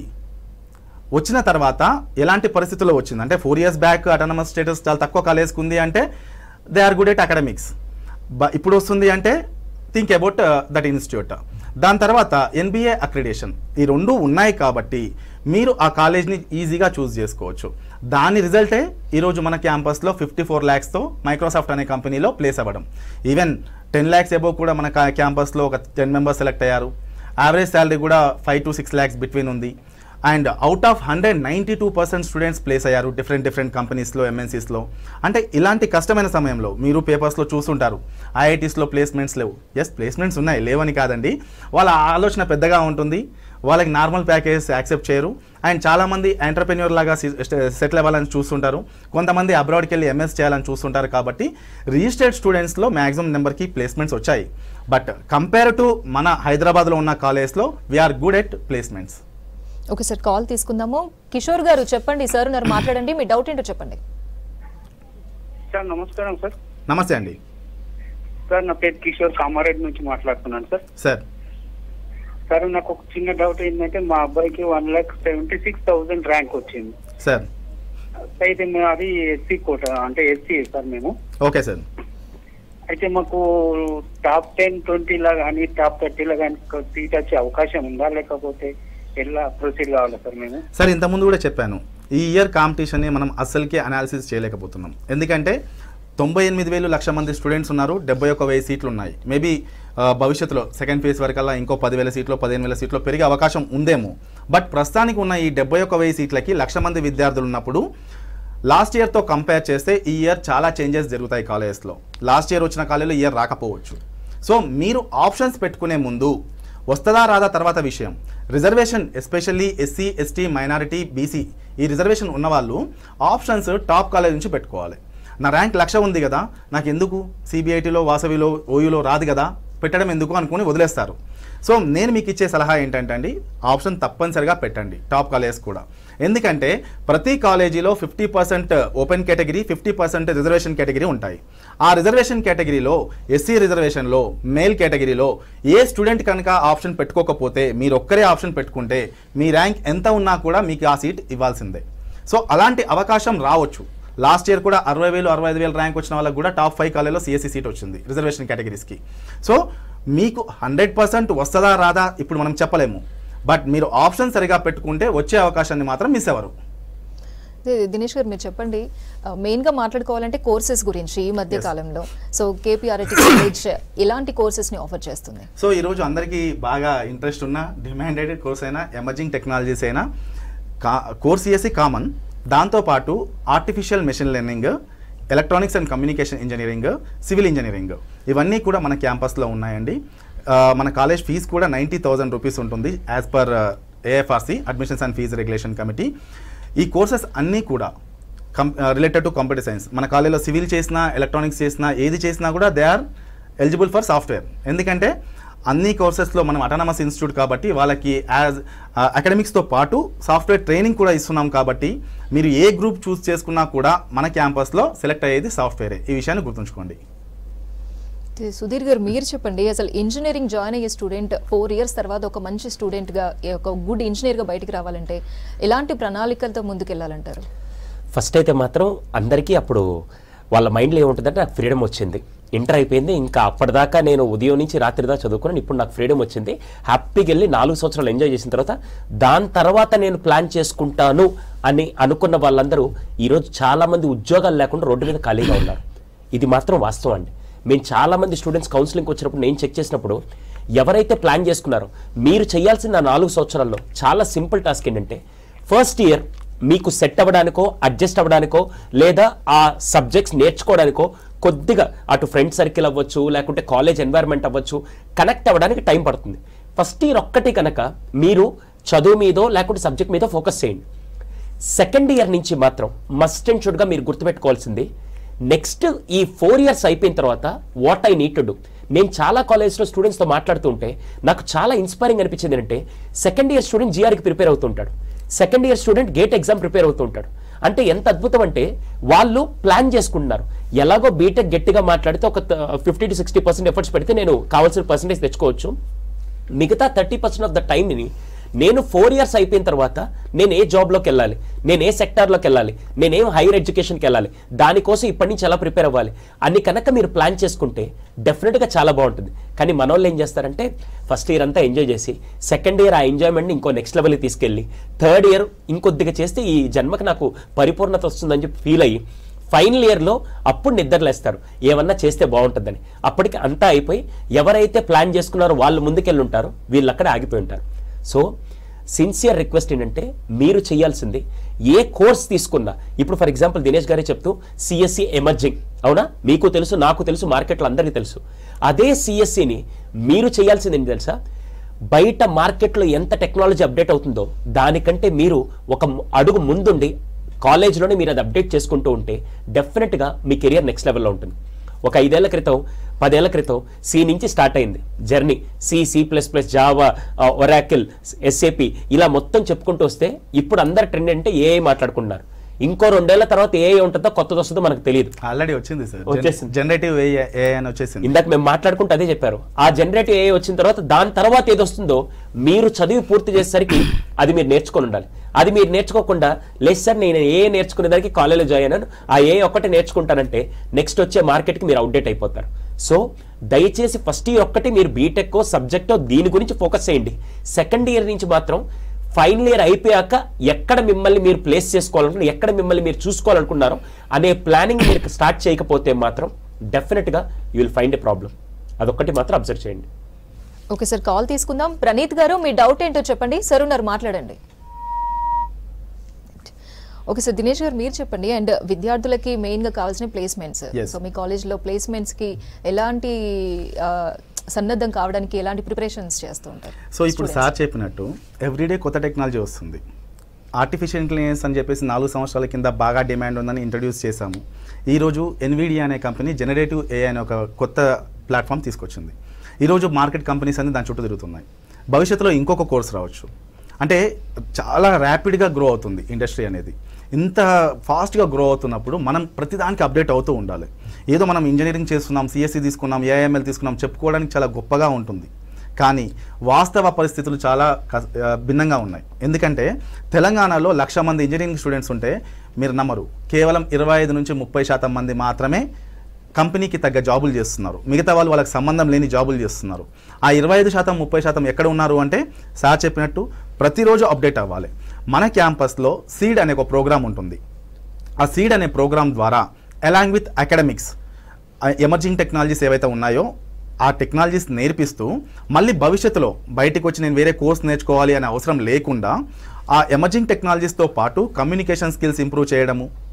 వచ్చిన తర్వాత ఎలాంటి పరిస్థితుల్లో వచ్చింది అంటే four years back autonomous status చాలా తక్కువ కాలేజ్కి ఉంది అంటే they are good at academics. బ ఇప్పుడు వస్తుంది అంటే థింక్ అబౌట్ దట్ ఇన్స్టిట్యూట్. దాని తర్వాత ఎన్బిఏ అక్రిడేషన్, ఈ రెండు ఉన్నాయి కాబట్టి మీరు ఆ కాలేజ్ని ఈజీగా చూస్ చేసుకోవచ్చు. దాని రిజల్టే ఈరోజు మన క్యాంపస్లో ఫిఫ్టీ ఫోర్ ల్యాక్స్తో మైక్రోసాఫ్ట్ అనే కంపెనీలో ప్లేస్ అవ్వడం. ఈవెన్ టెన్ ల్యాక్స్ ఎబోవ్ కూడా మన క్యాంపస్లో ఒక టెన్ మెంబర్స్ సెలెక్ట్ అయ్యారు. యావరేజ్ శాలరీ కూడా five to six lakhs between ఉంది. And out of hundred ninety two percent students place అయ్యారు డిఫరెంట్ డిఫరెంట్ కంపెనీస్లో, ఎంఎన్సీస్లో. అంటే ఇలాంటి కష్టమైన సమయంలో మీరు పేపర్స్లో చూస్తుంటారు ఐఐటీస్లో ప్లేస్మెంట్స్ లేవు. ఎస్, ప్లేస్మెంట్స్ ఉన్నాయి, లేవని కాదండి. వాళ్ళ ఆలోచన పెద్దగా ఉంటుంది, వాళ్ళకి నార్మల్ ప్యాకేజెస్ యాక్సెప్ట్ చేయరు. అండ్ చాలామంది ఎంటర్ప్రెన్యూర్ లాగా సెటిల్ అవ్వాలని చూస్తుంటారు, కొంతమంది అబ్రాడ్కి వెళ్ళి ఎంఎస్ చేయాలని చూస్తుంటారు. కాబట్టి రిజిస్టర్డ్ స్టూడెంట్స్లో మ్యాక్సిమం నెంబర్కి ప్లేస్మెంట్స్ వచ్చాయి. బట్ కంపేర్ టు మన హైదరాబాద్లో ఉన్న కాలేజ్లో we're good at placements. Okay sir, call తీసుకుందాము. కిషోర్ గారు చెప్పండి, సార్ ఉన్నారు, మాట్లాడండి, మీ డౌట్ ఏంటో చెప్పండి. సార్ నమస్కారం. సార్ నమస్తే అండి. సార్ నా పేరు కిషోర్, కామారెడ్డి నుంచి మాట్లాడుతున్నాను సార్. సార్ సార్ నాకు ఒక చిన్న డౌట్ ఏంటంటే మా అబ్బాయికి one lakh seventy six thousand rank వచ్చింది సార్. అయితే మేము అది ఎస్సీ కోట అంటే ఎస్సీ సార్ మేము. Okay sir. అయితే మాకు టాప్ టెన్ ట్వంటీలా కానీ టాప్ థర్టీలా కానీ సీట్ వచ్చే అవకాశం ఉందా, లేకపోతే ఎలా ప్రొసీడ్ కావాలి సార్ మేము? సార్ ఇంతకుముందు కూడా చెప్పాను, ఈ ఇయర్ కాంపిటీషన్ని మనం అస్సలకే అనాలిసిస్ చేయలేకపోతున్నాం. ఎందుకంటే తొంభై ఎనిమిది వేలు లక్ష మంది స్టూడెంట్స్ ఉన్నారు, డెబ్బై ఒక వెయ్యి సీట్లు ఉన్నాయి. మేబీ భవిష్యత్తులో సెకండ్ ఫేజ్ వరకల్లా ఇంకో పదివేల సీట్లు పదిహేను వేల సీట్లు పెరిగే అవకాశం ఉందేమో. బట్ ప్రస్తుతానికి ఉన్న ఈ డెబ్బై ఒక వెయ్యి సీట్లకి లక్ష మంది విద్యార్థులు ఉన్నప్పుడు లాస్ట్ ఇయర్తో కంపేర్ చేస్తే ఈ ఇయర్ చాలా చేంజెస్ జరుగుతాయి కాలేజెస్లో. లాస్ట్ ఇయర్ వచ్చిన కాలేజీలో ఈ ఇయర్ రాకపోవచ్చు. సో మీరు ఆప్షన్స్ పెట్టుకునే ముందు వస్తుందా రాదా తర్వాత విషయం. Reservation especially SC, ST, minority, BC ఈ రిజర్వేషన్ ఉన్నవాళ్ళు ఆప్షన్స్ టాప్ కాలేజ్ నుంచి పెట్టుకోవాలి. నా ర్యాంక్ లక్ష ఉంది కదా, నాకు ఎందుకు సిబిఐటీలో, వాసవిలో, ఓయూలో రాదు కదా, పెట్టడం ఎందుకు అనుకుని వదిలేస్తారు. సో నేను మీకు ఇచ్చే సలహా ఏంటంటే అండి, ఆప్షన్ తప్పనిసరిగా పెట్టండి టాప్ కాలేజ్ కూడా. ఎందుకంటే ప్రతి కాలేజీలో fifty percent open category, fifty percent reservation category ఉంటాయి. ఆ రిజర్వేషన్ కేటగిరీలో ఎస్సీ రిజర్వేషన్లో మేల్ కేటగిరీలో ఏ స్టూడెంట్ కనుక ఆప్షన్ పెట్టుకోకపోతే, మీరు ఒక్కరే ఆప్షన్ పెట్టుకుంటే మీ ర్యాంక్ ఎంత ఉన్నా కూడా మీకు ఆ సీట్ ఇవ్వాల్సిందే. సో అలాంటి అవకాశం రావచ్చు. లాస్ట్ ఇయర్ కూడా అరవై వేలు అరవై ఐదు వేలు ర్యాంక్ వచ్చిన వాళ్ళకి కూడా టాప్ ఫైవ్ కాలేజ్లో సిఎస్సి సీట్ వచ్చింది రిజర్వేషన్ కేటగిరీస్కి. సో మీకు హండ్రెడ్ పర్సెంట్ వస్తుందా రాదా ఇప్పుడు మనం చెప్పలేము. బట్ మీరు ఆప్షన్ సరిగా పెట్టుకుంటే వచ్చే అవకాశాన్ని మాత్రం మిస్ అవ్వరు. దినేష్ గారు మీరు చెప్పండి, మెయిన్గా మాట్లాడుకోవాలంటే కోర్సెస్ గురించి ఈ మధ్య కాలంలో సో కేపీఆర్ఐటీ కాలేజ్ ఎలాంటి కోర్సెస్ని ఆఫర్ చేస్తుంది? సో ఈరోజు అందరికీ బాగా ఇంట్రెస్ట్ ఉన్న డిమాండెడ్ కోర్స్ అయినా ఎమర్జింగ్ టెక్నాలజీస్ అయినా కా కోర్ సిఎస్సి కామన్, దాంతోపాటు artificial machine learning, electronics and communication engineering, civil engineering ఇవన్నీ కూడా మన క్యాంపస్లో ఉన్నాయండి. మన కాలేజ్ ఫీజు కూడా నైంటీ థౌసండ్ రూపీస్ ఉంటుంది as per AFRC admissions and fee regulation committee. ఈ కోర్సెస్ అన్నీ కూడా come related to computer science. మన కాలేజీలో సివిల్ చేసినా ఎలక్ట్రానిక్స్ చేసినా ఏది చేసినా కూడా they are eligible for software. ఎందుకంటే అన్ని కోర్సెస్లో మనం అటానమస్ ఇన్స్టిట్యూట్ కాబట్టి వాళ్ళకి యాజ్ అకాడమిక్స్తో పాటు సాఫ్ట్వేర్ ట్రైనింగ్ కూడా ఇస్తున్నాం కాబట్టి మీరు ఏ గ్రూప్ చూస్ చేసుకున్నా కూడా మన క్యాంపస్లో సెలెక్ట్ అయ్యేది సాఫ్ట్వేరే. ఈ విషయాన్ని గుర్తుంచుకోండి. సుధీర్ గారు మీరు చెప్పండి, అసలు ఇంజనీరింగ్ జాయిన్ అయ్యే స్టూడెంట్ ఫోర్ ఇయర్స్ తర్వాత ఒక మంచి స్టూడెంట్గా ఒక గుడ్ ఇంజనీర్గా బయటికి రావాలంటే ఎలాంటి ప్రణాళికలతో ముందుకెళ్ళాలంటారు? ఫస్ట్ అయితే మాత్రం అందరికీ అప్పుడు వాళ్ళ మైండ్లో ఏముంటుందంటే నాకు ఫ్రీడమ్ వచ్చింది, ఇంటర్ అయిపోయింది, ఇంకా అప్పటిదాకా నేను ఉదయం నుంచి రాత్రి దాకా చదువుకున్నాను, ఇప్పుడు నాకు ఫ్రీడమ్ వచ్చింది, హ్యాపీగా వెళ్ళి నాలుగు సంవత్సరాలు ఎంజాయ్ చేసిన తర్వాత దాని తర్వాత నేను ప్లాన్ చేసుకుంటాను అని అనుకున్న వాళ్ళందరూ ఈరోజు చాలామంది ఉద్యోగాలు లేకుండా రోడ్డు మీద ఖాళీగా ఉన్నారు. ఇది మాత్రం వాస్తవం అండి. మేము చాలామంది స్టూడెంట్స్ కౌన్సిలింగ్కి వచ్చినప్పుడు నేను చెక్ చేసినప్పుడు ఎవరైతే ప్లాన్ చేసుకున్నారో మీరు చేయాల్సిన నాలుగు సంవత్సరాల్లో చాలా సింపుల్ టాస్క్ ఏంటంటే ఫస్ట్ ఇయర్ మీకు సెట్ అవ్వడానికో అడ్జస్ట్ అవ్వడానికో లేదా ఆ సబ్జెక్ట్స్ నేర్చుకోవడానికో కొద్దిగా అటు ఫ్రెండ్ సర్కిల్ అవ్వచ్చు లేకుంటే కాలేజ్ ఎన్వైర్న్మెంట్ అవ్వచ్చు కనెక్ట్ అవ్వడానికి టైం పడుతుంది. ఫస్ట్ ఇయర్ ఒక్కటి కనుక మీరు చదువు మీదో లేకుంటే సబ్జెక్ట్ మీదో ఫోకస్ చేయండి. సెకండ్ ఇయర్ నుంచి మాత్రం మస్ట్ అండ్ షుడ్గా మీరు గుర్తుపెట్టుకోవాల్సింది నెక్స్ట్ ఈ ఫోర్ ఇయర్స్ అయిపోయిన తర్వాత what I need to do. నేను చాలా కాలేజ్లో స్టూడెంట్స్తో మాట్లాడుతూ ఉంటే నాకు చాలా ఇన్స్పైరింగ్ అనిపించింది ఏంటంటే సెకండ్ ఇయర్ స్టూడెంట్ జిఆర్కి ప్రిపేర్ అవుతుంటాడు, second year student gate exam prepare అవుతూ ఉంటాడు. అంటే ఎంత అద్భుతం అంటే వాళ్ళు ప్లాన్ చేసుకుంటున్నారు. ఎలాగో బీటెక్ గట్టిగా మాట్లాడితే ఒక fifty to sixty percent efforts పెడితే నేను కావాల్సిన పర్సెంటేజ్ తెచ్చుకోవచ్చు. మిగతా థర్టీ పర్సెంట్ ఆఫ్ ద టైంని నేను ఫోర్ ఇయర్స్ అయిపోయిన తర్వాత నేను ఏ జాబ్లోకి వెళ్ళాలి, నేను ఏ సెక్టార్లోకి వెళ్ళాలి, నేనేం హైయర్ ఎడ్యుకేషన్కి వెళ్ళాలి, దానికోసం ఇప్పటి నుంచి ఎలా ప్రిపేర్ అవ్వాలి అని కనుక మీరు ప్లాన్ చేసుకుంటే డెఫినెట్గా చాలా బాగుంటుంది. కానీ మన వాళ్ళు ఏం చేస్తారంటే ఫస్ట్ ఇయర్ అంతా ఎంజాయ్ చేసి సెకండ్ ఇయర్ ఆ ఎంజాయ్మెంట్ని ఇంకో నెక్స్ట్ లెవెల్కి తీసుకెళ్ళి థర్డ్ ఇయర్ ఇంకొద్దిగా చేస్తే ఈ జన్మకి నాకు పరిపూర్ణత వస్తుందని చెప్పి ఫీల్ అయ్యి ఫైనల్ ఇయర్లో అప్పుడు నిద్రలేస్తారు ఏమన్నా చేస్తే బాగుంటుందని. అప్పటికి అంతా అయిపోయి ఎవరైతే ప్లాన్ చేసుకున్నారో వాళ్ళు ముందుకెళ్ళి ఉంటారో వీళ్ళు అక్కడ ఆగిపోయి ఉంటారు. సో సిన్సియర్ రిక్వెస్ట్ ఏంటంటే మీరు చేయాల్సింది ఏ కోర్స్ తీసుకున్నా, ఇప్పుడు ఫర్ ఎగ్జాంపుల్ దినేష్ గారే చెప్తూ సిఎస్సి ఎమర్జింగ్, అవునా, మీకు తెలుసు నాకు తెలుసు మార్కెట్లో అందరికీ తెలుసు. అదే సిఎస్సిని మీరు చేయాల్సింది ఏంటి తెలుసా, బయట మార్కెట్లో ఎంత టెక్నాలజీ అప్డేట్ అవుతుందో దానికంటే మీరు ఒక అడుగు ముందుండి కాలేజ్లోనే మీరు అది అప్డేట్ చేసుకుంటూ ఉంటే డెఫినెట్గా మీ కెరియర్ నెక్స్ట్ లెవెల్లో ఉంటుంది. ఒక ఐదేళ్ల క్రితం పదేళ్ల క్రితం సి నుంచి స్టార్ట్ అయింది journey, C C plus plus Java Oracle SAP ఇలా మొత్తం చెప్పుకుంటూ వస్తే ఇప్పుడు అందరు ట్రెండ్ అంటే ఏఐ మాట్లాడుకుంటున్నారు. ఇంకో రెండేళ్ల తర్వాత ఏ ఉంటుందో కొత్తది వస్తుందో మనకు తెలియదు. ఆల్రెడీ వచ్చింది సార్, వచ్చేసింది జనరేటివ్ ఏఐ అని వచ్చేసింది. ఇందాక మేము మాట్లాడుకుంటే అదే చెప్పారు. ఆ జనరేటివ్ ఏఐ వచ్చిన తర్వాత దాని తర్వాత ఏది వస్తుందో మీరు చదివి పూర్తి చేసేసరికి అది మీరు నేర్చుకొని ఉండాలి. అది మీరు నేర్చుకోకుండా లేదు సార్ నేను ఏ నేర్చుకునేదానికి కాలేజ్లో జాయిన్ అయ్యాను ఆ ఏ ఒక్కటే నేర్చుకుంటానంటే నెక్స్ట్ వచ్చే మార్కెట్కి మీరు అవుట్డేట్ అయిపోతారు. సో దయచేసి ఫస్ట్ ఇయర్ ఒక్కటి మీరు బీటెక్కో సబ్జెక్టో దీని గురించి ఫోకస్ చేయండి. సెకండ్ ఇయర్ నుంచి మాత్రం ఫైనల్ ఇయర్ అయిపోయాక ఎక్కడ మిమ్మల్ని మీరు ప్లేస్ చేసుకోవాలనుకున్నారు, ఎక్కడ మిమ్మల్ని మీరు చూసుకోవాలనుకున్నారో అనే ప్లానింగ్ మీరు స్టార్ట్ చేయకపోతే మాత్రం డెఫినెట్గా you will find a problem. అదొక్కటి మాత్రం అబ్జర్వ్ చేయండి. ఓకే సార్, కాల్ తీసుకుందాం. ప్రణీత్ గారు మీ డౌట్ ఏంటో చెప్పండి. సార్ ఉన్నారు, మాట్లాడండి. ఓకే సార్, దినేష్ గారు మీరు చెప్పండి. అండ్ విద్యార్థులకి మెయిన్గా కావాల్సిన ప్లేస్మెంట్స్, సో మీ కాలేజ్లో ప్లేస్మెంట్స్కి ఎలాంటి సన్నద్ధం కావడానికి ఎలాంటి ప్రిపరేషన్స్ చేస్తూ ఉంటారు? సో ఇప్పుడు సార్ చెప్పినట్టు ఎవ్రీడే కొత్త టెక్నాలజీ వస్తుంది. ఆర్టిఫిషియల్ ఇంటెలిజెన్స్ అని చెప్పేసి నాలుగు సంవత్సరాల కింద బాగా డిమాండ్ ఉందని ఇంట్రడ్యూస్ చేశాము. ఈరోజు ఎన్విడియా అనే కంపెనీ జనరేటివ్ ఏఐ అనే ఒక కొత్త ప్లాట్ఫామ్ తీసుకొచ్చింది. ఈరోజు మార్కెట్ కంపెనీస్ అన్ని దాని చుట్టూ తిరుగుతున్నాయి. భవిష్యత్తులో ఇంకొక కోర్స్ రావచ్చు. అంటే చాలా ర్యాపిడ్గా గ్రో అవుతుంది ఇండస్ట్రీ అనేది. ఇంత ఫాస్ట్గా గ్రో అవుతున్నప్పుడు మనం ప్రతిదానికి అప్డేట్ అవుతూ ఉండాలి. ఏదో మనం ఇంజనీరింగ్ చేస్తున్నాం, సిఎస్సి తీసుకున్నాం, ఏఐఎంఎల్ తీసుకున్నాం చెప్పుకోవడానికి చాలా గొప్పగా ఉంటుంది. కానీ వాస్తవ పరిస్థితులు చాలా భిన్నంగా ఉన్నాయి. ఎందుకంటే తెలంగాణలో లక్ష మంది ఇంజనీరింగ్ స్టూడెంట్స్ ఉంటే మీరు నమ్మరు, కేవలం ఇరవై ఐదు నుంచి ముప్పై శాతం మంది మాత్రమే కంపెనీకి తగ్గ జాబులు చేస్తున్నారు. మిగతా వాళ్ళు వాళ్ళకి సంబంధం లేని జాబులు చేస్తున్నారు. ఆ ఇరవై ఐదు శాతం ముప్పై శాతం ఎక్కడ ఉన్నారు అంటే సార్ చెప్పినట్టు ప్రతిరోజు అప్డేట్ అవ్వాలి. మన క్యాంపస్లో సీడ్ అనే ఒక ప్రోగ్రామ్ ఉంటుంది. ఆ సీడ్ అనే ప్రోగ్రామ్ ద్వారా along with academics emerging technologies ఏవైతే ఉన్నాయో ఆ టెక్నాలజీస్ నేర్పిస్తూ మళ్ళీ భవిష్యత్తులో బయటకు వచ్చి నేను వేరే కోర్స్ నేర్చుకోవాలి అనే అవసరం లేకుండా ఆ ఎమర్జింగ్ టెక్నాలజీస్తో పాటు కమ్యూనికేషన్ స్కిల్స్ ఇంప్రూవ్ చేయడము,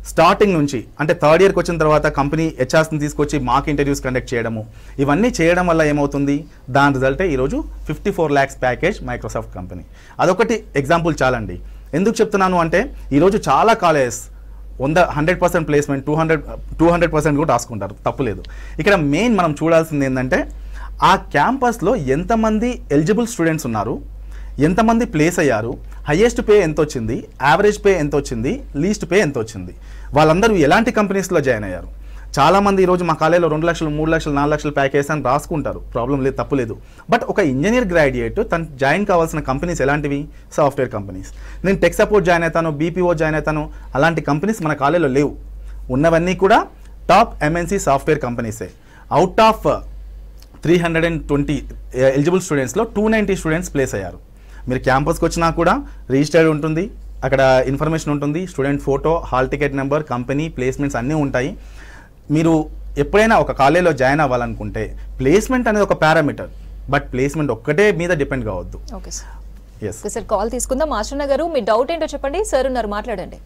స్టార్టింగ్ నుంచి అంటే థర్డ్ ఇయర్కి వచ్చిన తర్వాత కంపెనీ హెచ్ఆర్స్ని తీసుకొచ్చి మాక్ ఇంటర్వ్యూస్ కండక్ట్ చేయడము, ఇవన్నీ చేయడం వల్ల ఏమవుతుంది, దాని రిజల్టే ఈరోజు fifty four lakhs package Microsoft company. అదొకటి ఎగ్జాంపుల్ చాలండి. ఎందుకు చెప్తున్నాను అంటే ఈరోజు చాలా కాలేజెస్ వంద hundred percent placement two hundred two hundred percent కూడా రాసుకుంటారు, తప్పులేదు. ఇక్కడ మెయిన్ మనం చూడాల్సింది ఏంటంటే ఆ క్యాంపస్లో ఎంతమంది ఎలిజిబుల్ స్టూడెంట్స్ ఉన్నారు, ఎంతమంది ప్లేస్ అయ్యారు, హయ్యెస్ట్ పే ఎంత వచ్చింది, యావరేజ్ పే ఎంత వచ్చింది, లీస్ట్ పే ఎంత వచ్చింది, వాళ్ళందరూ ఎలాంటి కంపెనీస్లో జాయిన్ అయ్యారు. చాలామంది ఈరోజు మా కాలేజీలో రెండు లక్షలు మూడు లక్షలు నాలుగు లక్షలు ప్యాకేజ్ అని రాసుకుంటారు, ప్రాబ్లం లేదు, తప్పు లేదు. బట్ ఒక ఇంజనీర్ గ్రాడ్యుయేట్ తను జాయిన్ కావాల్సిన కంపెనీస్ ఎలాంటివి, సాఫ్ట్వేర్ కంపెనీస్. నేను టెక్ సపోర్ట్ జాయిన్ అవుతాను, బీపీఓ జాయిన్ అవుతాను, అలాంటి కంపెనీస్ మన కాలేజీలో లేవు. ఉన్నవన్నీ కూడా టాప్ ఎంఎన్సీ సాఫ్ట్వేర్ కంపెనీసే. Out of three hundred and twenty eligible స్టూడెంట్స్లో టూ నైంటీ స్టూడెంట్స్ ప్లేస్ అయ్యారు. మీరు క్యాంపస్కి వచ్చినా కూడా రిజిస్టర్డ్ ఉంటుంది, అక్కడ ఇన్ఫర్మేషన్ ఉంటుంది, student photo, hall ticket number, company, placements అన్నీ ఉంటాయి. మీరు ఎప్పుడైనా ఒక కాలేజీలో జాయిన్ అవ్వాలనుకుంటే ప్లేస్మెంట్ అనేది ఒక పారామీటర్, బట్ ప్లేస్మెంట్ ఒక్కటే మీద డిపెండ్ కావద్దు. Okay sir. Yes sir, call తీసుకుందాం. ఆశన్న గారు, మీ డౌట్ ఏంటో చెప్పండి. సార్ ఉన్నారు, మాట్లాడండి.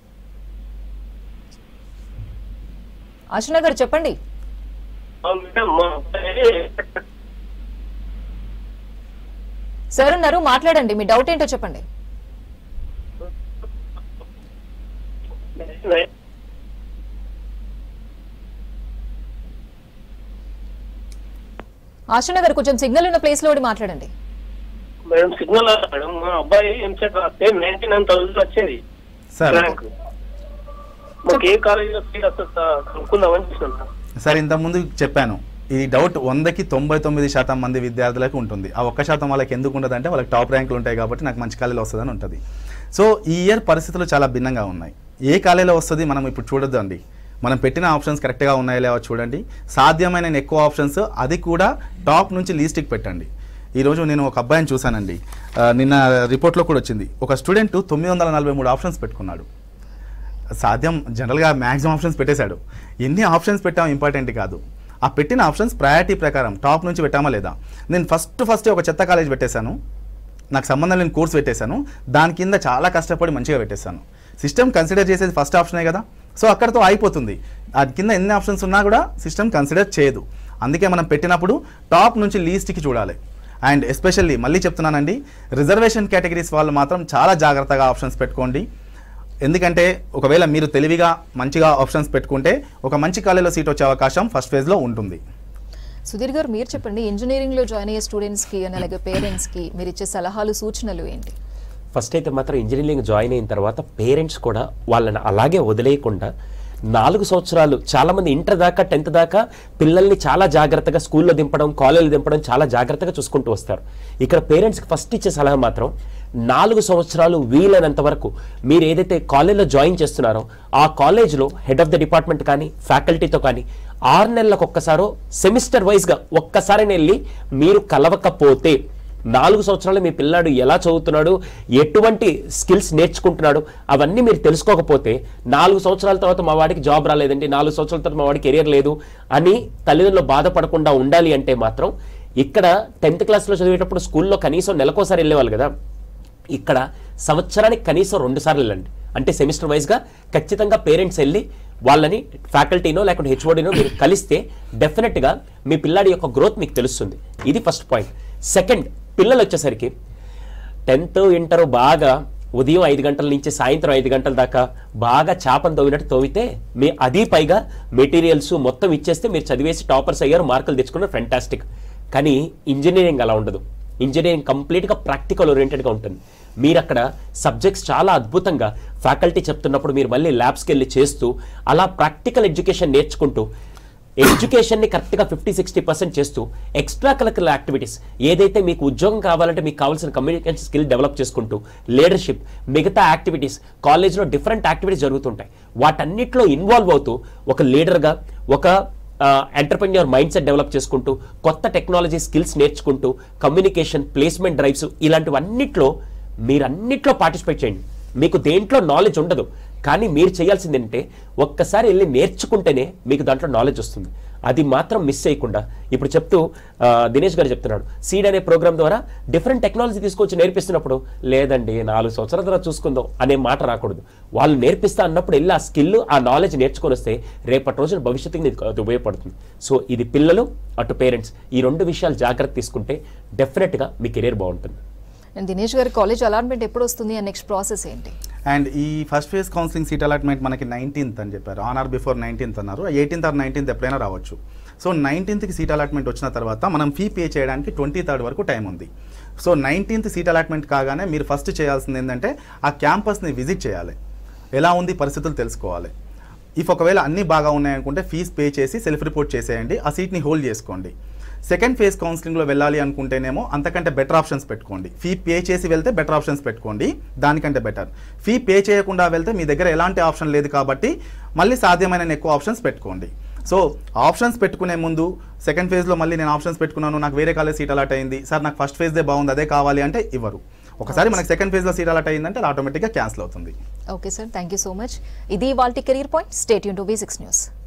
ఆశన్న గారు చెప్పండి. సార్ ఉన్నారు, మాట్లాడండి. మీ డౌట్ ఏంటో చెప్పండి. ఆశన్న గారు కొంచెం సిగ్నల్ ఉన్న ప్లేస్ లో మాట్లాడండి. మేడం సిగ్నల్ మేడం, మా అబ్బాయి ఎంసెట్ రాస్తే నైన్టీ నైన్ థౌసండ్ వచ్చేది సార్. మాకు ఏ కాలేజీలో సీట్ వస్తుందా కనుక్కుందామని చూస్తున్నాం సార్. ఇంతకుముందు చెప్పాను, ఈ డౌట్ వందకి తొంభై తొమ్మిది శాతం మంది విద్యార్థులకు ఉంటుంది. ఆ ఒక్క శాతం వాళ్ళకి ఎందుకు ఉంటుంది అంటే వాళ్ళకి టాప్ ర్యాంకులు ఉంటాయి కాబట్టి నాకు మంచి కాలేజీలో వస్తుందని ఉంటుంది. సో ఈ ఇయర్ పరిస్థితులు చాలా భిన్నంగా ఉన్నాయి. ఏ కాలేజీలో వస్తుంది మనం ఇప్పుడు చూడొద్దు అండి. మనం పెట్టిన ఆప్షన్స్ కరెక్ట్గా ఉన్నాయో లేవో చూడండి. సాధ్యమైన ఎక్కువ ఆప్షన్స్, అది కూడా టాప్ నుంచి లీస్ట్కి పెట్టండి. ఈరోజు నేను ఒక అబ్బాయిని చూశానండి, నిన్న రిపోర్ట్లో కూడా వచ్చింది. ఒక స్టూడెంట్ తొమ్మిది వందల నలభై మూడు ఆప్షన్స్ పెట్టుకున్నాడు. సాధ్యం జనరల్గా మ్యాక్సిమం ఆప్షన్స్ పెట్టేశాడు. ఎన్ని ఆప్షన్స్ పెట్టాం ఇంపార్టెంట్ కాదు, ఆ పెట్టిన ఆప్షన్స్ ప్రయారిటీ ప్రకారం టాప్ నుంచి పెట్టామా లేదా. నేను ఫస్ట్ ఫస్ట్ ఒక చెత్త కాలేజ్ పెట్టేశాను, నాకు సంబంధం లేని కోర్స్ పెట్టేశాను, దాని కింద చాలా కష్టపడి మంచిగా పెట్టేశాను. సిస్టమ్ కన్సిడర్ చేసేది ఫస్ట్ ఆప్షనే కదా, సో అక్కడితో అయిపోతుంది. అది కింద ఎన్ని ఆప్షన్స్ ఉన్నా కూడా సిస్టమ్ కన్సిడర్ చేయదు. అందుకే మనం పెట్టినప్పుడు టాప్ నుంచి లీస్ట్కి చూడాలి. అండ్ ఎస్పెషల్లీ మళ్ళీ చెప్తున్నానండి, రిజర్వేషన్ కేటగిరీస్ వాళ్ళు మాత్రం చాలా జాగ్రత్తగా ఆప్షన్స్ పెట్టుకోండి. ఎందుకంటే ఒకవేళ మీరు తెలివిగా మంచిగా ఆప్షన్స్ పెట్టుకుంటే ఒక మంచి కాలేజీలో సీట్ వచ్చే అవకాశం ఫస్ట్ ఫేజ్లో ఉంటుంది. సుధీర్ గారు, మీరు చెప్పండి, ఇంజనీరింగ్లో జాయిన్ అయ్యే స్టూడెంట్స్కి అలాగే పేరెంట్స్కి మీరు ఇచ్చే సలహాలు, సూచనలు ఏంటి? ఫస్ట్ అయితే మాత్రం ఇంజనీరింగ్ జాయిన్ అయిన తర్వాత పేరెంట్స్ కూడా వాళ్ళని అలాగే వదిలేయకుండా నాలుగు సంవత్సరాలు చాలామంది ఇంటర్ దాకా టెన్త్ దాకా పిల్లల్ని చాలా జాగ్రత్తగా స్కూల్లో దింపడం, కాలేజీలో దింపడం చాలా జాగ్రత్తగా చూసుకుంటూ వస్తారు. ఇక్కడ పేరెంట్స్కి ఫస్ట్ ఇచ్చే సలహా మాత్రం నాలుగు సంవత్సరాలు వీలైనంత వరకు మీరు ఏదైతే కాలేజ్లో జాయిన్ చేస్తున్నారో ఆ కాలేజ్లో హెడ్ ఆఫ్ ద డిపార్ట్మెంట్ కానీ ఫ్యాకల్టీతో కానీ ఆరు నెలలకు ఒక్కసారో సెమిస్టర్ వైజ్గా ఒక్కసారి వెళ్ళి మీరు కలవకపోతే నాలుగు సంవత్సరాలు మీ పిల్లాడు ఎలా చదువుతున్నాడు, ఎటువంటి స్కిల్స్ నేర్చుకుంటున్నాడు అవన్నీ మీరు తెలుసుకోకపోతే నాలుగు సంవత్సరాల తర్వాత మా వాడికి జాబ్ రాలేదండి, నాలుగు సంవత్సరాల తర్వాత మా వాడికి కెరియర్ లేదు అని తల్లిదండ్రులు బాధపడకుండా ఉండాలి అంటే మాత్రం ఇక్కడ టెన్త్ క్లాస్లో చదివేటప్పుడు స్కూల్లో కనీసం నెలకోసారి వెళ్ళేవాళ్ళు కదా, ఇక్కడ సంవత్సరానికి కనీసం రెండు సార్లు వెళ్ళండి. అంటే సెమిస్టర్ వైజ్గా ఖచ్చితంగా పేరెంట్స్ వెళ్ళి వాళ్ళని ఫ్యాకల్టీనో లేకుంటే హెచ్ఓడినో మీరు కలిస్తే డెఫినెట్గా మీ పిల్లాడి యొక్క గ్రోత్ మీకు తెలుస్తుంది. ఇది ఫస్ట్ పాయింట్. సెకండ్, పిల్లలు వచ్చేసరికి టెన్త్ ఇంటర్ బాగా ఉదయం ఐదు గంటల నుంచి సాయంత్రం ఐదు గంటల దాకా బాగా చేపను తవ్వినట్టు తవ్వితే మీ అది పైగా మెటీరియల్స్ మొత్తం ఇచ్చేస్తే మీరు చదివేసి టాపర్స్ అయ్యారు, మార్కులు తెచ్చుకున్నారు, ఫెంటాస్టిక్. కానీ ఇంజనీరింగ్ అలా ఉండదు. ఇంజనీరింగ్ కంప్లీట్గా ప్రాక్టికల్ ఓరియంటెడ్గా ఉంటుంది. మీరు అక్కడ సబ్జెక్ట్స్ చాలా అద్భుతంగా ఫ్యాకల్టీ చెప్తున్నప్పుడు మీరు మళ్ళీ ల్యాబ్స్కి వెళ్ళి చేస్తూ అలా ప్రాక్టికల్ ఎడ్యుకేషన్ నేర్చుకుంటూ ఎడ్యుకేషన్ని కరెక్ట్గా ఫిఫ్టీ సిక్స్టీ పర్సెంట్ చేస్తూ ఎక్స్ట్రా కరిక్యులర్ యాక్టివిటీస్ ఏదైతే మీకు ఉద్యోగం కావాలంటే మీకు కావాల్సిన కమ్యూనికేషన్ స్కిల్ డెవలప్ చేసుకుంటూ లీడర్షిప్ మిగతా యాక్టివిటీస్ కాలేజ్లో డిఫరెంట్ యాక్టివిటీస్ జరుగుతుంటాయి. వాటన్నిటిలో ఇన్వాల్వ్ అవుతూ ఒక లీడర్గా ఒక ఎంటర్ప్రెన్యూర్ మైండ్ సెట్ డెవలప్ చేసుకుంటూ కొత్త టెక్నాలజీ స్కిల్స్ నేర్చుకుంటూ కమ్యూనికేషన్ ప్లేస్మెంట్ డ్రైవ్స్ ఇలాంటివన్నిట్లో మీరు అన్నిట్లో పార్టిసిపేట్ చేయండి. మీకు దేంట్లో నాలెడ్జ్ ఉండదు, కానీ మీరు చేయాల్సింది ఏంటంటే ఒక్కసారి వెళ్ళి నేర్చుకుంటేనే మీకు దాంట్లో నాలెడ్జ్ వస్తుంది. అది మాత్రం మిస్ చేయకుండా ఇప్పుడు చెప్తూ ఆ, దినేష్ గారు చెప్తున్నాడు సీడ్ అనే ప్రోగ్రామ్ ద్వారా డిఫరెంట్ టెక్నాలజీ తీసుకొచ్చి నేర్పిస్తున్నప్పుడు లేదండి నాలుగు సంవత్సరాల తర్వాత చూసుకుందాం అనే మాట రాకూడదు. వాళ్ళు నేర్పిస్తా అన్నప్పుడు వెళ్ళి ఆ స్కిల్ ఆ నాలెడ్జ్ నేర్చుకొని వస్తే రేపటి రోజున భవిష్యత్తుకి నీకు అది ఉపయోగపడుతుంది. సో ఇది పిల్లలు అటు పేరెంట్స్ ఈ రెండు విషయాలు జాగ్రత్త తీసుకుంటే డెఫినెట్గా మీ కెరీర్ బాగుంటుంది. అండ్ దినేష్ గారి కాలేజ్ అలాట్మెంట్ ఎప్పుడు వస్తుంది అండ్ నెక్స్ట్ ప్రాసెస్ ఏంటి? అండ్ ఈ first phase counselling seat allotment మనకి నైన్టీన్త్ అని చెప్పారు, ఆన్ ఆర్ బిఫోర్ నైన్టీన్త్ అన్నారు. ఎయిటీన్త్ ఆర్ నైన్టీన్త్ ఎప్పుడైనా రావచ్చు. సో నైన్టీన్త్కి సీట్ అలాట్మెంట్ వచ్చిన తర్వాత మనం ఫీ పే చేయడానికి ట్వంటీ థర్డ్ వరకు టైం ఉంది. సో నైన్టీన్త్ సీట్ అలాట్మెంట్ కాగానే మీరు ఫస్ట్ చేయాల్సింది ఏంటంటే ఆ క్యాంపస్ని విజిట్ చేయాలి, ఎలా ఉంది పరిస్థితులు తెలుసుకోవాలి. ఇఫ్ ఒకవేళ అన్నీ బాగా ఉన్నాయనుకుంటే ఫీజ్ పే చేసి సెల్ఫ్ రిపోర్ట్ చేసేయండి, ఆ సీట్ని హోల్డ్ చేసుకోండి. సెకండ్ ఫేజ్ కౌన్సిలింగ్లో వెళ్ళాలి అనుకుంటేనేమో అంతకంటే బెటర్ ఆప్షన్స్ పెట్టుకోండి. ఫీ పే చేసి వెళ్తే బెటర్ ఆప్షన్స్ పెట్టుకోండి, దానికంటే బెటర్. ఫీ పే చేయకుండా వెళ్తే మీ దగ్గర ఎలాంటి ఆప్షన్ లేదు కాబట్టి మళ్ళీ సాధ్యమైన ఎక్కువ ఆప్షన్స్ పెట్టుకోండి. సో ఆప్షన్స్ పెట్టుకునే ముందు సెకండ్ ఫేజ్లో మళ్ళీ నేను ఆప్షన్స్ పెట్టుకున్నాను, నాకు వేరే కాలేజ్ సీట్ అలాట్ అయింది, సార్ నాకు ఫస్ట్ ఫేజ్దే బాగుంది అదే కావాలి అంటే ఇవ్వరు. ఒకసారి మనకి సెకండ్ ఫేజ్లో సీట్ అలాట్ అయిందంటే అది ఆటోమేటిక్గా క్యాన్సిల్ అవుతుంది. Okay sir, thank you so much. ఇది వాళ్ళ career point. Stay tune to V six news.